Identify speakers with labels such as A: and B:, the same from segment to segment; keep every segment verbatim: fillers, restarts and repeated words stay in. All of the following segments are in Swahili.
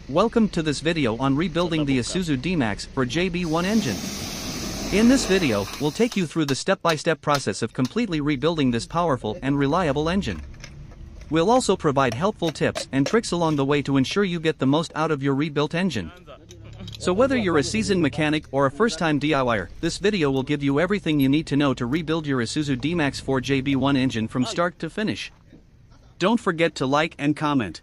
A: Welcome to this video on rebuilding the Isuzu D-Max for J B one engine. In this video, we'll take you through the step-by-step process of completely rebuilding this powerful and reliable engine. We'll also provide helpful tips and tricks along the way to ensure you get the most out of your rebuilt engine. So whether you're a seasoned mechanic or a first-time DIYer, this video will give you everything you need to know to rebuild your Isuzu D-Max four J B one engine from start to finish. Don't forget to like and comment.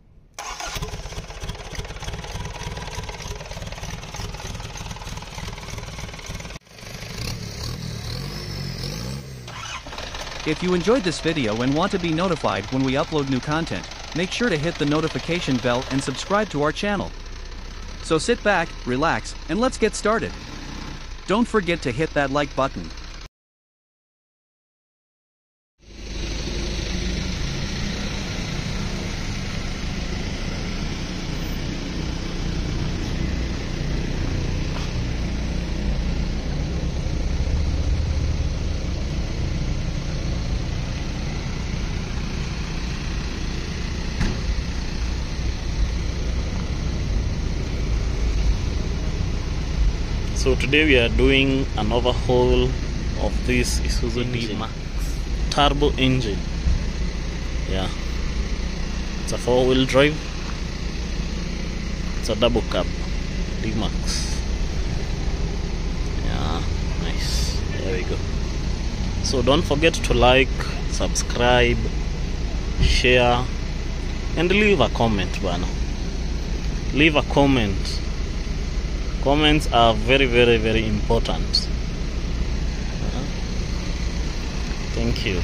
A: If you enjoyed this video and want to be notified when we upload new content, make sure to hit the notification bell and subscribe to our channel. So sit back, relax, and let's get started. Don't forget to hit that like button.
B: So today we are doing an overhaul of this Isuzu D-Max turbo engine. Yeah, it's a four-wheel drive. It's a double cab D-Max. Yeah, nice. There we go. So don't forget to like, subscribe, share, and leave a comment, bana. Leave a comment. Comments are very, very, very important. Uh-huh. Thank you.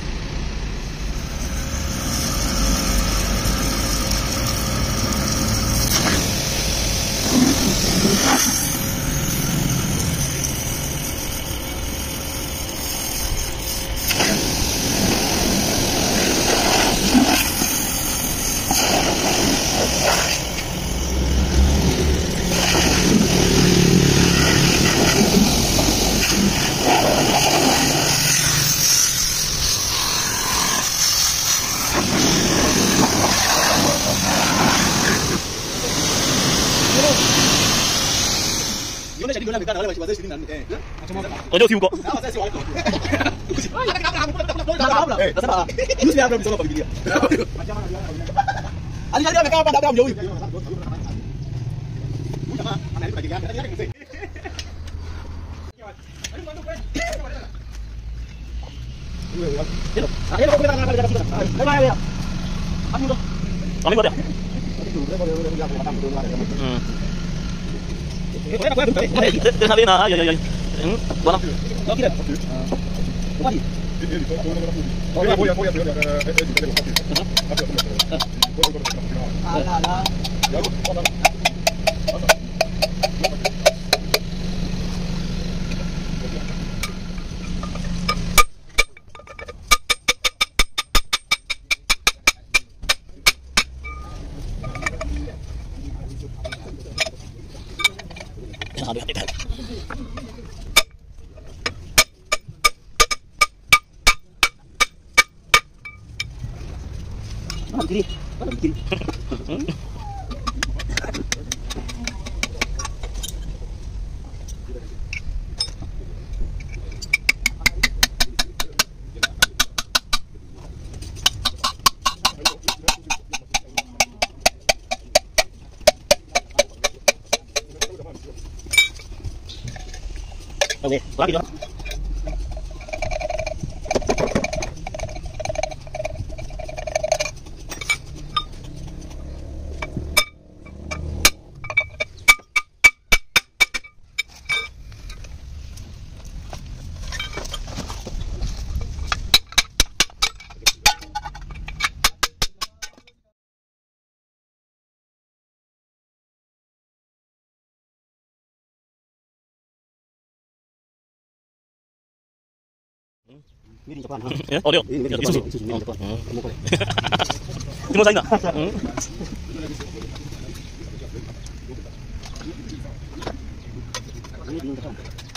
B: Ojo cinco. Sabi na, ay ay ay. Wala. Okay. Kumari. Oya, oya, oya, oya. Ala ala. Mana kiri? Mana kiri? Oke, lagi dong. Ini di Jepang. Ya, oh dia. Ini di Jepang. Ini di Jepang. Timo saya enggak? Ini di Jepang.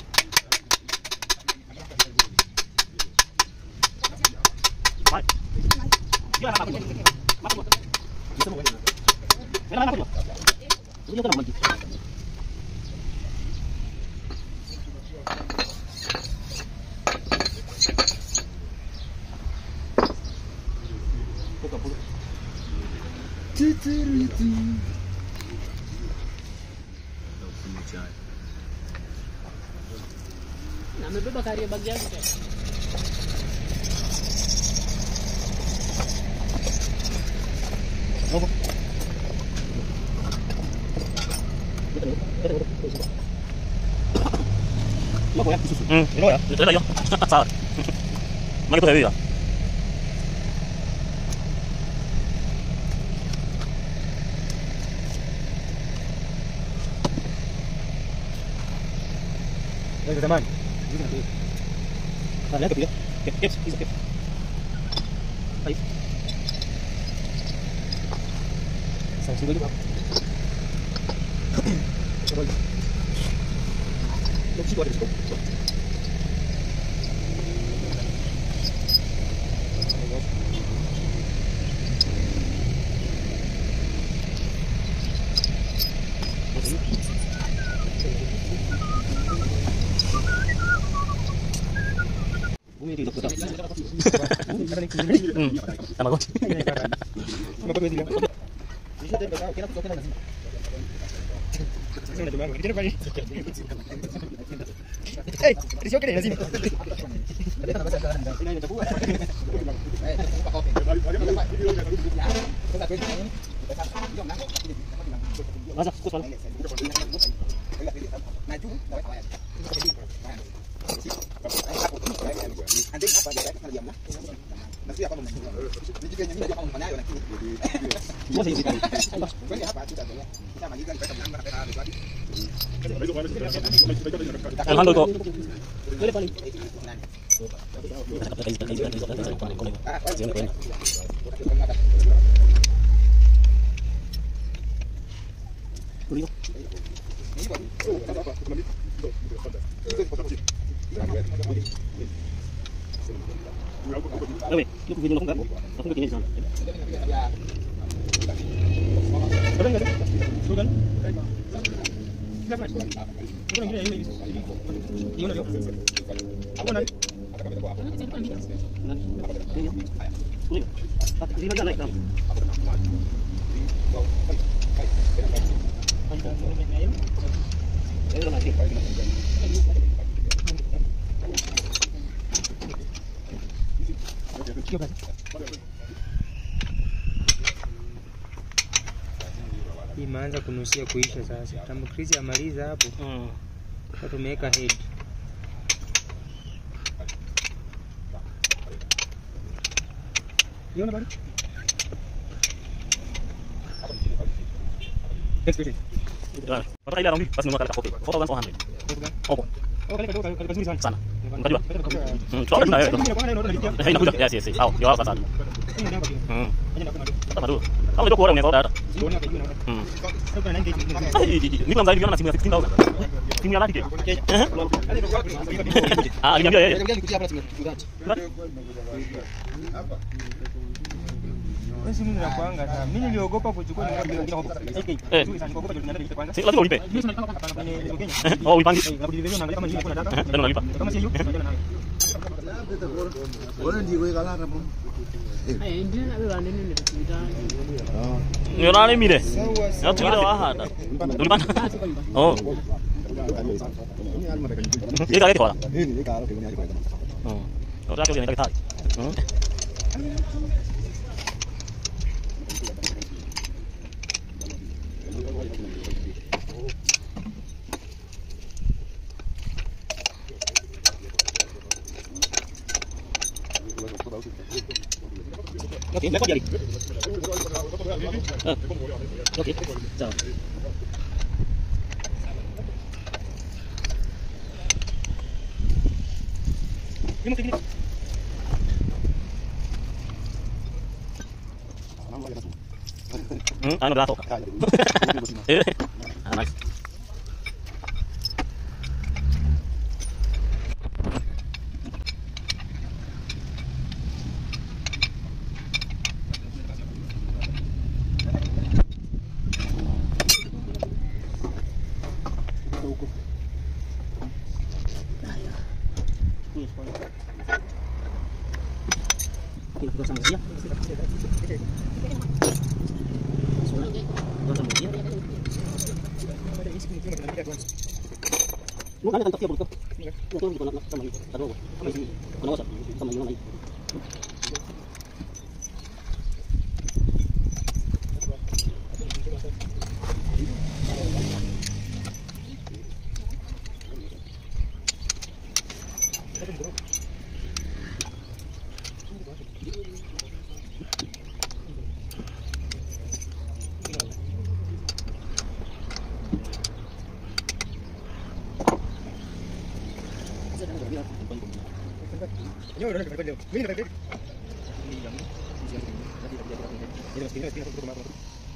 B: Baik. Gimana Pak? Masuk. Bisa mau. Gimana Pak?
C: Na amebeba karia bagi yake.
B: Hmm, ini ya. Itu aja. Salah. Mari kita lihat.
D: Dari zaman. Ada ke dia. Kep, kep, bisa kep. Baik. Sang sini dulu. Coba. Lu sih ada situ.
B: Hmm, sama kau.
D: Hey, risio que sini. Masa, kus mana? Nanti apa dia kan diam lah. Nanti apa ngomong. Ini juga nyanyi dia mau tanya ya nanti. Semua sih sih. Bukan apa kita tanya. Kita mandikan kita menang mereka ada lagi.
B: Alhamdulillah.
C: Boleh paling.
B: Oke, lu video enggak? Aku bikin di sana.
D: Ada enggak? Tuh kan? Enggak mas. Bukan gini ini. Gimana dia? Apa nanti?
B: Boleh. Tak di mana naik kamu?
D: Imeanza kunusia kuisha sasa. Tambo Chris amaliza hapo.
B: Hmm.
D: Sasa tumeweka head. Yona bado? Next question.
B: Pataka ile raundi basi nunua kopi. four thousand four hundred. Opo.
D: Oh, kale kadoka kazuri sana.
B: Sana. Unajua? Mm, tunaona na wewe. Haina kuja. Yes, yes. Hao, ndio hapa sasa. Mm. Kama tu. Kama ndio kuona unaweza data. Mm. Niko mzai niliona na simu ya sixteen thousand. Simu ya laki. Ah, aliniambia yeye.
D: Wewe simu ninakuanga sana. Mimi niliogopa kuchukua ni bila bila hofu.
B: Eh.
D: Niliogopa ndio niandike kwanza.
B: Si lazima ulipe.
D: Kenya.
B: Oh, uipange.
D: Hapo ndio naangalia kama nilikuwa nataka.
B: Ndio unalipa.
D: Kama sio hiyo, naangalia nayo.
E: Wewe ndio wewe kala hapo.
C: Eh, ndio na wewe ndio ndio tuita.
B: Ndio nani mire? Na tukile wa hada. Ulipanda? Oh. Ile kale kwa.
E: Eh, ni kala kwa ni kwa.
B: Oh. Ndio hapo ni kale. Mm.
D: Okay, lekod jari. Ah. Okay. Sawa. Ini mungkin
B: Hmm, ano dato? Eh. Ah, nice.
C: Gua sama dia. Gua sama dia. Lu kan tentok dia butuh. Itu di konak sama ini. Taruh. Sama sini. Konak WhatsApp sama ini lagi.
D: Yo, udah dapat video. Ini dapat video. Ini masih ini aku rumah.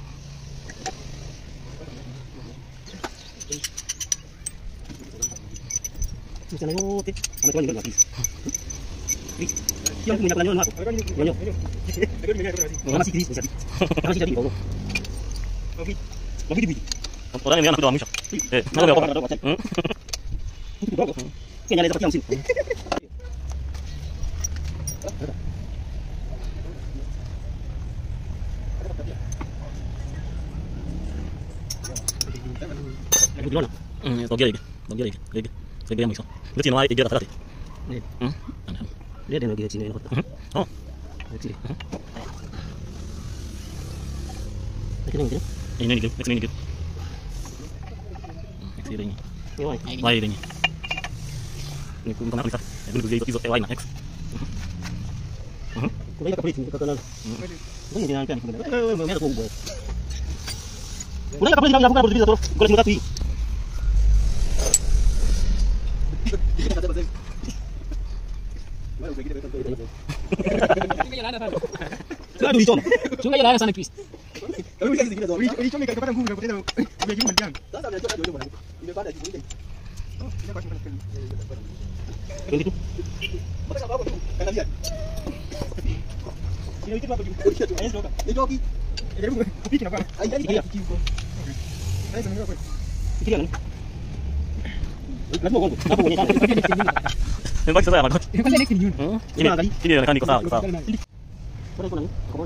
C: Bisa nengok, sama tuan juga lagi. Yang punya pelanjuan aku. Banyak. Masih kris, masih. Masih jadi bawa. Oke. Lagi di.
B: Orang ini anak doang bisa. Eh, mana berapa? Hmm.
C: Kayaknya ada tempat yang sini. Gimana?
B: Hmm, togi lagi. Togi lagi. Lagi. Saya bilang bisa. Lu sini wae tiga rata-rata. Hmm.
C: Dia ada lagi sini.
B: Oh.
C: Sini. Ini ini.
B: Ini ni, ini ni. Ini ni.
C: Ini.
B: Wae ini. Ini pun kena lihat. Ini juga itu itu wae nak.
C: Kuliah ke polisi kata lalu. Ini jangan kan. Eh, mana aku buat. Kuliah ke polisi enggak bukan polisi terus. Kuliah muda tuh. Sungai di sana. Sungai yang ada sana Chris.
D: Kalau bisa segini dah. Ini cuma kalau kata gua berarti dia gini mendiang. Tak ada cara jodoh mana. Ini pada di sini. Oh, ini pasti kan.
C: Ini tu.
D: Masa apa tu? Kan lihat. Ini itu apa tu? Ayo jodoh. Ini jodoh. Ini dia bikin apa? Ayo dia bikin. Ayo sama apa?
C: Bikin kan? Lalu mau ngomong. Apa punya sana?
B: Yang baik saya nak.
C: Kan dia kini.
B: Ini ini kan di kota, kota.
C: Kurang kurang. Kau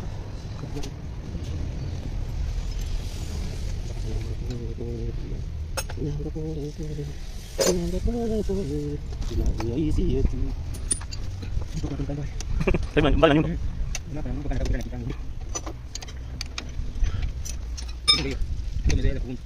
B: Saya banyak banyak nyumbang.
D: Kenapa yang bukan bukan kita? Ini dia. Ini dia pun.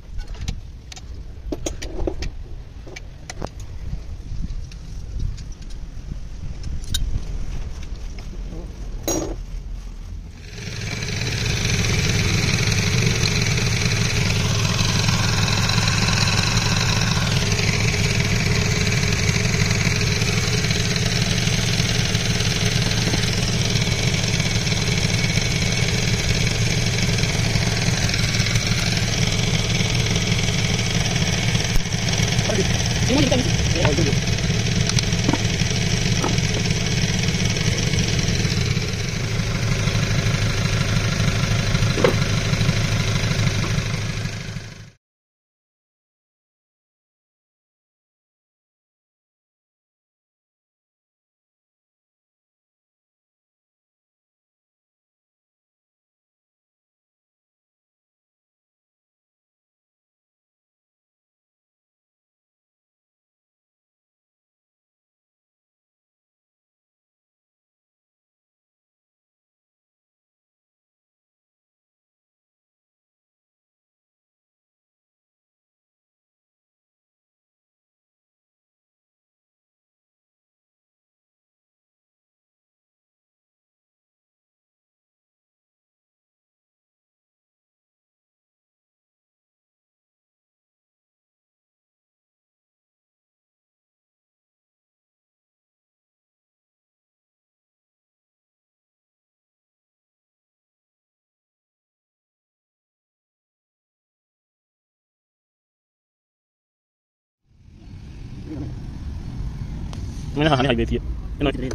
B: Ini hanya highway dia. Ini
C: One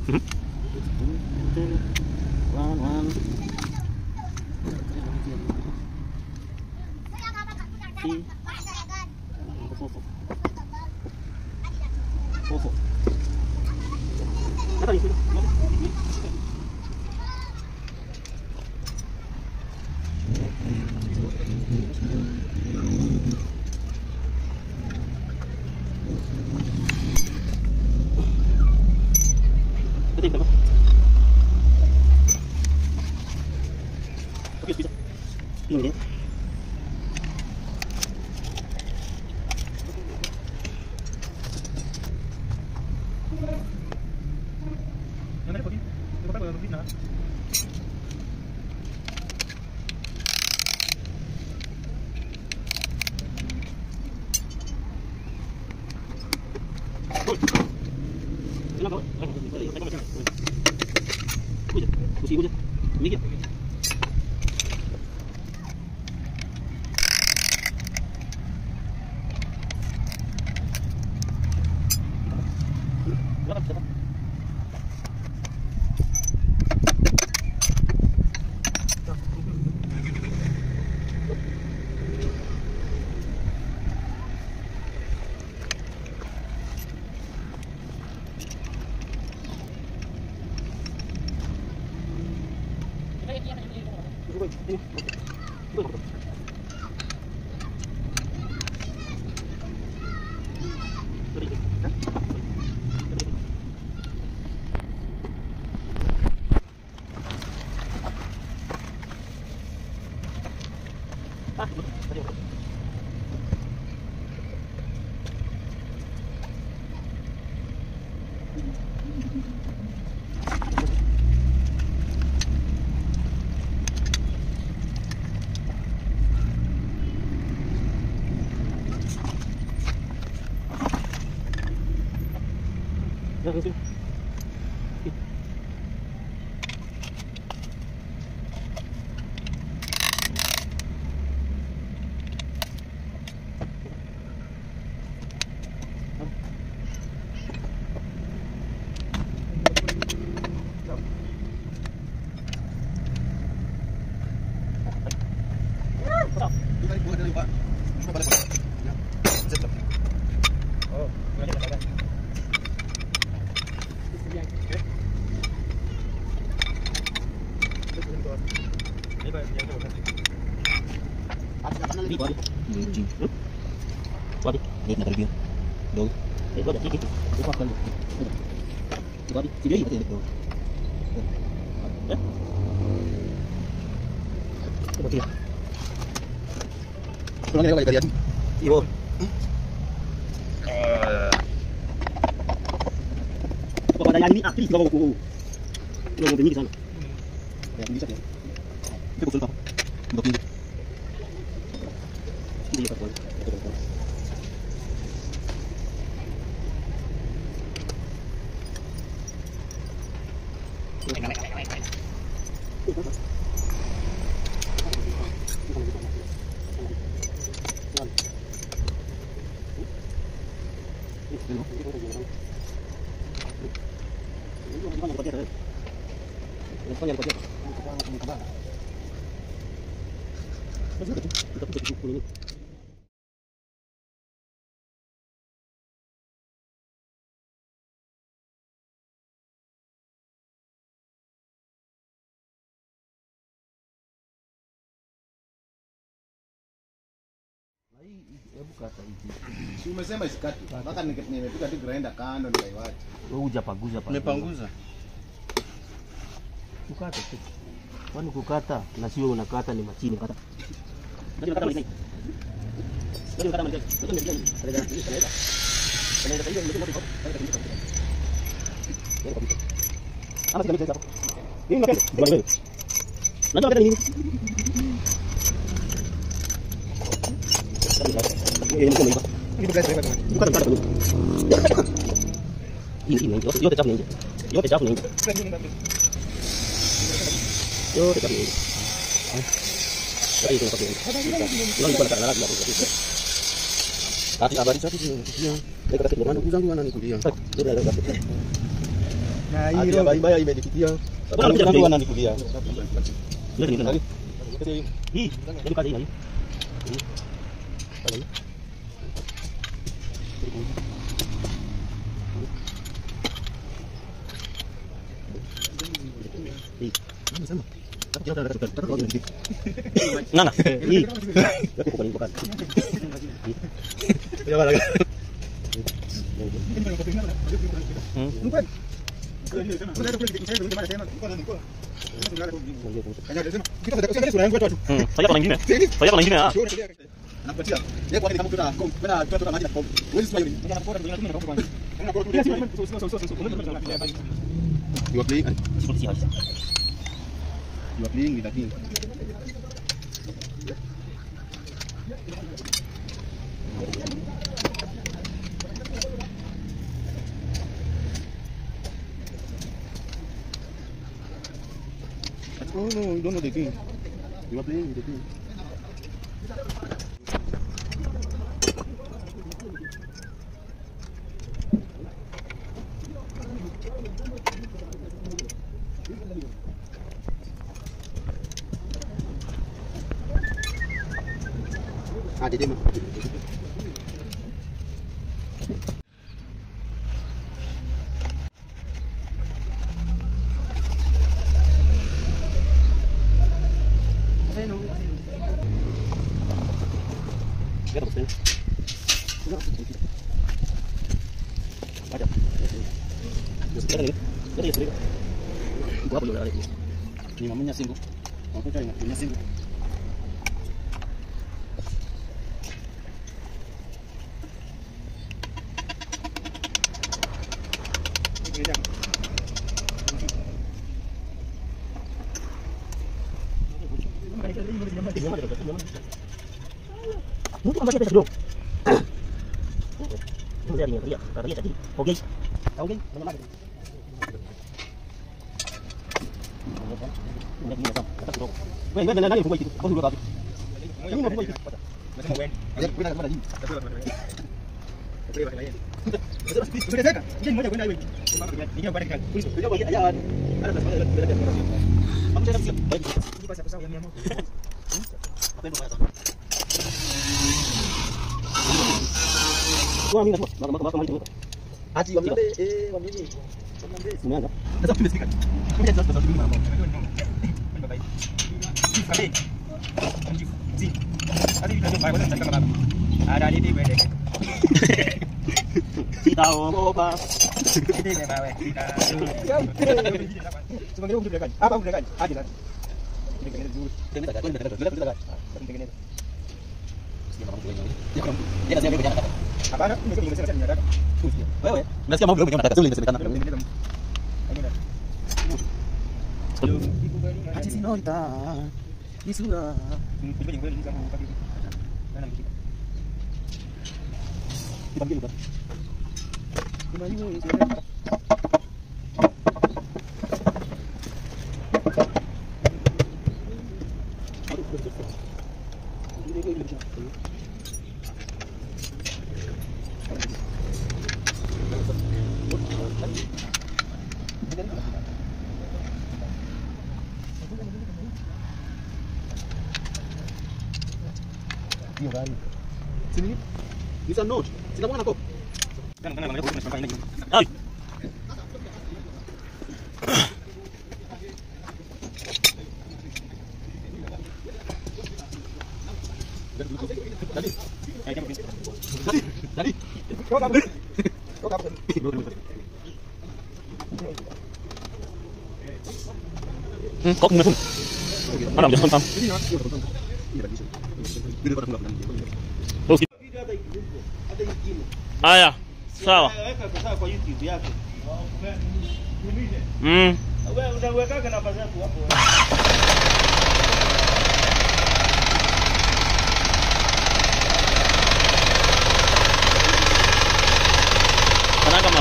C: one. Kuja, usikuja. Ingia. Wapi? Dia nak review. Dong. Eh, buat sikit. Dia pakai dulu. Wapi? Video ini betul. Ya. Betul. Pulang lewat dari tadi. Iyo. Bapak dah yang ini aktif bawa buku. Lo mau pergi ke sana. Ya, bisa ya. Itu betul, Pak. Untuk ini. Ini Pak.
E: Hebu kata hivi. Si umesema isikate. Mpaka nimepiga tu grinder kando nikaiwacha.
C: Wewe hujapaguza pa.
B: Nimepanguza.
C: Ukate tu. Kwani kukata na sio unakata ni machini kata. Ndio kata mali. Ndio kata mali. Ndio ndio. Ada ada. Ada ada hiyo ndio ndio. Ama kama sasa. Hii ni kata. Bwana. Najua kata nini? Ini ini ini. Ini bukan saya. Bukan bukan. Ini ini. Yo yo tetap ini. Yo tetap ini. Yo tetap ini. Ini itu tetap ini. Lo ini kalau lagi baru. Tapi abadi satu dia. Dia kata kemana aku zangu ana nikulia. Dia ada kata. Nah, ini abadi baya imedikitia. Apa zangu ana nikulia. Dia ni nani? Hii, jadi kata ini. Ini. Nggak, ih, aku bukan bukan. Ya mana? Saya kalau gini, saya kalau gini ya.
E: Anapatia. Yeye kwa nini kama kuna kuna watu maji na pombe. Wewe sio yule. You are playing. You are playing with the team.
C: know, you don't know the game. You are playing with the game. Ah, jadi mah. Ni mamanya singo. Aku cari mamanya singo.
F: Mungkin masih ada dong. Ini dia lihat, lihat, lihat tadi. Oke. Oke, mana lagi? Ini dia sama. Atas dong. Wei, wei, nani buat itu? Apa sudah tadi? Ini mau buat itu. Masih mau wei. Ada kita kemana lagi? Sudah saya kan? Jadi mau jago wei. Ini apa kan? Sudah buat aja. Ada plus ada ada. Kamu jangan siap. Ini pas apa yang mau. Apa yang mau? Wah, minat, makan makan makan makan. Aji, wamil deh, eh, wamil deh. Semuanya. Tetap tulis kan. Kita jelas tetap tulis mana. Bye bye. Kali. Anjing. Ji. Tadi kita coba buat cakap apa? Ada di D V D. Kita apa? Ini deh, bawe. Kita. Cuma kita udah kan. Apa udah kan? Ada kan. Ini kan dulu. Kita tak, kita tak, kita tak, kita tak. Penting ini. Ya kan. Dia nasib berjalan kan. Apa nak? Ini kita bisa nyara. Wewe, nasikia mambo mengi unataka suli nimesemekana. Acha sinolta. Nisura. Dipanggil bukan? Dipanggil ini. Sini. Bisa note. Sina bukan aku. Kan kan namanya bukan sampai ini. Ai. Tadi. Tadi. Tadi. Tadi. Kau kamu. Kau kamu. Hmm, kok nggak pun? Mana bisa kontam? Terus. Aya, sawa. Hmm. Wewe unaweka namba zako hapo. Kana kama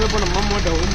B: bebo na mama da huko.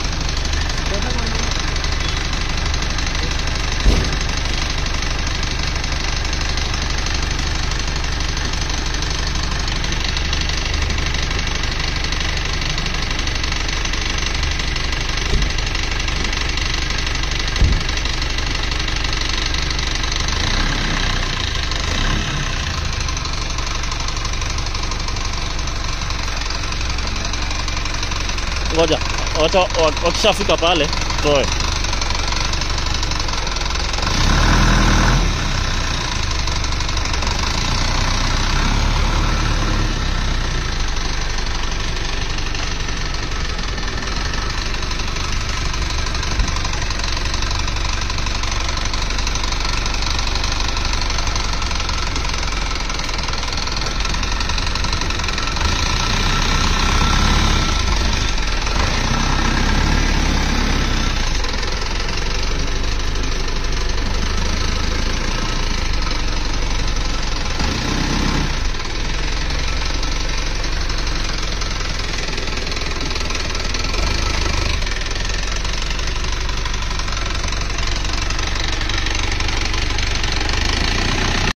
B: Ngoja, wakishafika pale toe.